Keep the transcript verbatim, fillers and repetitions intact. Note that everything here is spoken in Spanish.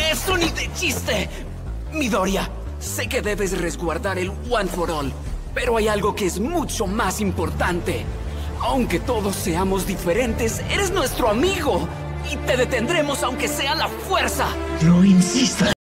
Eso ni de chiste. Midoriya, sé que debes resguardar el One for All, pero hay algo que es mucho más importante. Aunque todos seamos diferentes, eres nuestro amigo. Y te detendremos aunque sea la fuerza. No insistas.